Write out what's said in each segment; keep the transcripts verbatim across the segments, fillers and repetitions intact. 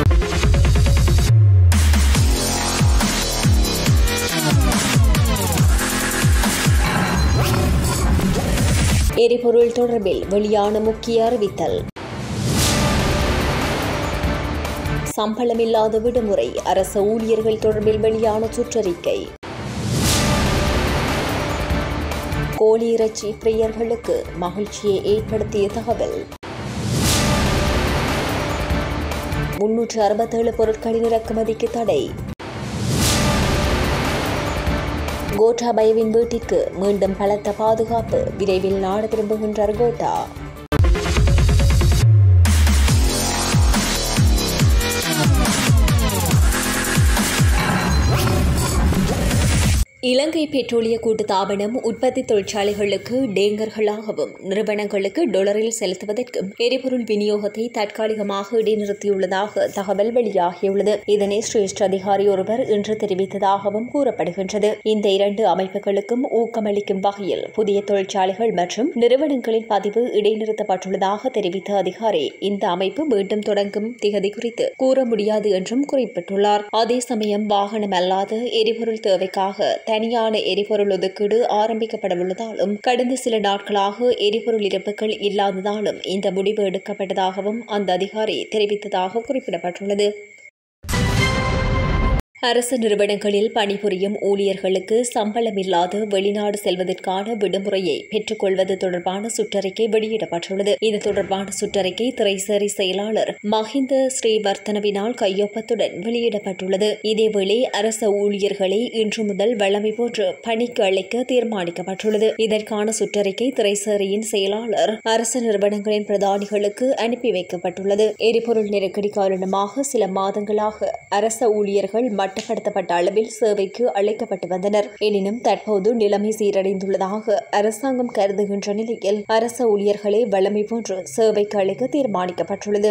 எரிபொருள் தொடர்பில் வெளியான முக்கிய அறிவித்தல். சம்பளமில்லாத விடுமுறை, அரசு ஊழியர்கள் தொடர்பில் வெளியான சுற்றறிக்கை. கோழி இறைச்சி பிரியர்களுக்கு மகிழ்ச்சியை ஏற்படுத்திய தகவல். முன்னூற்று அறுபத்தேழு பொருட்களின் இறக்குமதிக்கு தடை. கோட்டாபயவின் வீட்டிற்கு மீண்டும் பலத்த பாதுகாப்பு, விரைவில் நாடு திரும்புகின்றார் கோட்டா. இலங்கை பெட்ரோலிய கூட்டுத்தாபனம் உற்பத்தி தொழிற்சாலைகளுக்கு டேங்கர்களாகவும் நிறுவனங்களுக்கு டொலரில் செலுத்துவதற்கும் எரிபொருள் விநியோகத்தை தற்காலிகமாக இடைநிறுத்தியுள்ளதாக தகவல் வெளியாகியுள்ளது. இதனை சிரேஷ்ட அதிகாரி ஒருவர் இன்று தெரிவித்ததாகவும் கூறப்படுகின்றது. இந்த இரண்டு அமைப்புகளுக்கும் ஊக்கமளிக்கும் வகையில் புதிய தொழிற்சாலைகள் மற்றும் நிறுவனங்களின் பதிவு இடைநிறுத்தப்பட்டுள்ளதாக தெரிவித்த அதிகாரி, இந்த அமைப்பு மீண்டும் தொடங்கும் திகதி குறித்து கூற முடியாது என்றும் குறிப்பிட்டுள்ளார். அதே சமயம் வாகனம் அல்லாத எரிபொருள் தேவைக்காக தனியான எரிபொருள் ஒதுக்கீடு ஆரம்பிக்கப்படவுள்ளதாலும் கடந்த சில நாட்களாக எரிபொருள் இருப்புகள் இல்லாததாலும் இந்த முடிவு எடுக்கப்பட்டதாகவும் அந்த அதிகாரி தெரிவித்ததாக குறிப்பிடப்பட்டுள்ளது. அரசு நிறுவனங்களில் பணிபுரியும் ஊழியர்களுக்கு சம்பளமில்லாது வெளிநாடு செல்வதற்கான விடுமுறையை பெற்றுக் கொள்வது தொடர்பான சுற்றறிக்கை வெளியிடப்பட்டுள்ளது. இது தொடர்பான சுற்றறிக்கை திரைசேரி செயலாளர் மஹிந்த ஸ்ரீவர்த்தனவினால் கையொப்பத்துடன் வெளியிடப்பட்டுள்ளது. இதேவேளை அரசு ஊழியர்களை இன்று முதல் வழமை போன்று பணிக்கு அழைக்க தீர்மானிக்கப்பட்டுள்ளது. இதற்கான சுற்றறிக்கை திரைசேரியின் செயலாளர் அரசு நிறுவனங்களின் பிரதானிகளுக்கு அனுப்பி வைக்கப்பட்டுள்ளது. எரிபொருள் நெருக்கடி காரணமாக சில மாதங்களாக அரசு ஊழியர்கள் மட்டுப்படுத்தப்பட்ட அளவில் சேவைக்கு அழைக்கப்பட்டு வந்தனர். எனினும் தற்போது நிலைமை சீரடைந்துள்ளதாக அரசாங்கம் கருதுகின்ற நிலையில் அரசு ஊழியர்களை வழமை போன்று சேவைக்கு அழைக்க தீர்மானிக்கப்பட்டுள்ளது.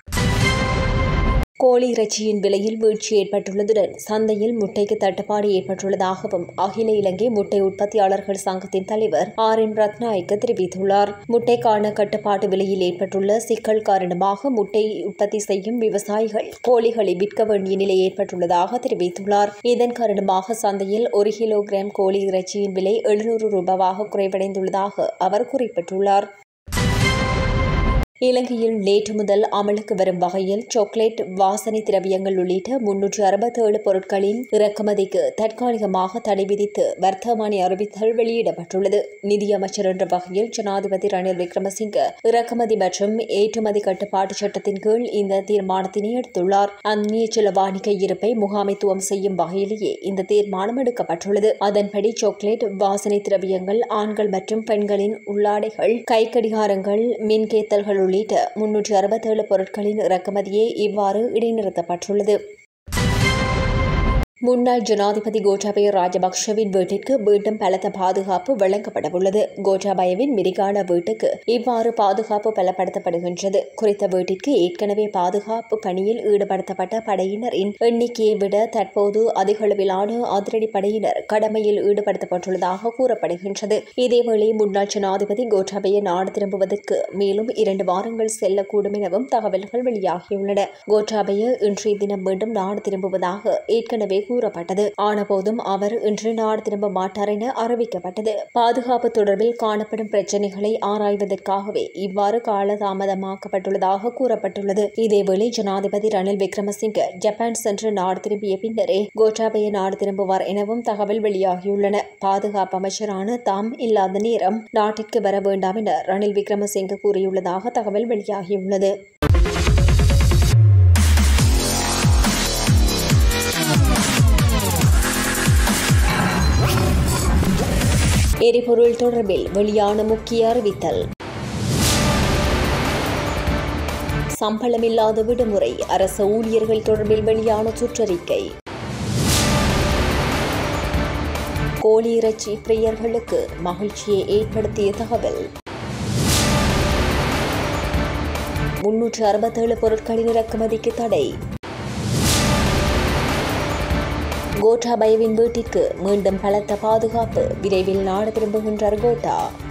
கோழி இறைச்சியின் விலையில் வீழ்ச்சி ஏற்பட்டுள்ளதுடன் சந்தையில் முட்டைக்கு தட்டுப்பாடு ஏற்பட்டுள்ளதாகவும் அகில இலங்கை முட்டை உற்பத்தியாளர்கள் சங்கத்தின் தலைவர் ஆர் என் ரத்நாயக்க தெரிவித்துள்ளார். முட்டைக்கான கட்டுப்பாட்டு விலையில் ஏற்பட்டுள்ள சிக்கல் காரணமாக முட்டை உற்பத்தி செய்யும் விவசாயிகள் கோழிகளை விற்க வேண்டிய நிலை ஏற்பட்டுள்ளதாக தெரிவித்துள்ளார். இதன் காரணமாக சந்தையில் ஒரு கிலோகிராம் கோழி இறைச்சியின் விலை எழுநூறு ரூபாவாக குறைவடைந்துள்ளதாக அவர் குறிப்பிட்டுள்ளார். இலங்கையில் நேற்று முதல் அமலுக்கு வரும் வகையில் சாக்லேட், வாசனை திரவியங்கள் உள்ளிட்ட முன்னூற்று அறுபத்தேழு பொருட்களின் இறக்குமதிக்கு தற்காலிகமாக தடை விதித்து வர்த்தமானி அறிவித்தல் வெளியிடப்பட்டுள்ளது. நிதியமைச்சர் என்ற வகையில் ஜனாதிபதி ரணில் விக்ரமசிங்க இறக்குமதி மற்றும் ஏற்றுமதி கட்டுப்பாட்டு சட்டத்தின் கீழ் இந்த தீர்மானத்தினை எடுத்துள்ளார். அந்நிய செலவாணி கையிருப்பை முகாமைத்துவம் செய்யும் வகையிலேயே இந்த தீர்மானம் எடுக்கப்பட்டுள்ளது. அதன்படி சாக்லேட், வாசனை திரவியங்கள், ஆண்கள் மற்றும் பெண்களின் உள்ளாடைகள், கைக்கடிகாரங்கள், மின்கேத்தல்கள் உள்ளிட்ட முன்னூற்று அறுபத்தேழு பொருட்களின் இறக்குமதியே இவ்வாறு இடைநிறுத்தப்பட்டுள்ளது. முன்னாள் ஜனாதிபதி கோட்டாபய ராஜபக்ஷவின் வீட்டிற்கு மீண்டும் பலத்த பாதுகாப்பு வழங்கப்படவுள்ளது. கோட்டாபயவின் மிரிகான வீட்டுக்கு இவ்வாறு பாதுகாப்பு பலப்படுத்தப்படுகின்றது. குறித்த வீட்டிற்கு ஏற்கனவே பாதுகாப்பு பணியில் ஈடுபடுத்தப்பட்ட படையினரின் எண்ணிக்கையை விட தற்போது அதிகளவிலான அதிரடி படையினர் கடமையில் ஈடுபடுத்தப்பட்டுள்ளதாக கூறப்படுகின்றது. இதேவேளை முன்னாள் ஜனாதிபதி கோட்டாபய நாடு திரும்புவதற்கு மேலும் இரண்டு வாரங்கள் செல்லக்கூடும் எனவும் தகவல்கள் வெளியாகியுள்ளன. கோட்டாபய இன்றைய தினம் மீண்டும் நாடு திரும்புவதாக ஏற்கனவே கூறப்பட்டது. ஆனபோதும் அவர் இன்று நாடு திரும்ப மாட்டார் என அறிவிக்கப்பட்டது. பாதுகாப்பு தொடர்பில் காணப்படும் பிரச்சினைகளை ஆராய்வதற்காகவே இவ்வாறு காலதாமதமாக்கப்பட்டுள்ளதாக கூறப்பட்டுள்ளது. இதேவேளை ஜனாதிபதி ரணில் விக்ரமசிங்க ஜப்பான் சென்று நாடு திரும்பிய பின்னரே கோட்டாபய நாடு திரும்புவார் எனவும் தகவல் வெளியாகியுள்ளன. பாதுகாப்பு அமைச்சரான தாம் இல்லாத நேரம் நாட்டிற்கு வர வேண்டாம் என ரணில் விக்ரமசிங்க கூறியுள்ளதாக தகவல் வெளியாகியுள்ளது. எரிபொருள் தொடர்பில் வெளியான முக்கிய அறிவித்தல். சம்பளமில்லாத விடுமுறை, அரசு ஊழியர்கள் தொடர்பில் வெளியான சுற்றறிக்கை. கோழி இறைச்சி பிரியர்களுக்கு மகிழ்ச்சியை ஏற்படுத்திய தகவல். முன்னூற்று அறுபத்தேழு பொருட்களின் இறக்குமதிக்கு தடை. கோட்டாபயவின் வீட்டிற்கு மீண்டும் பலத்த பாதுகாப்பு, விரைவில் நாடு திரும்புகின்றார் கோட்டா.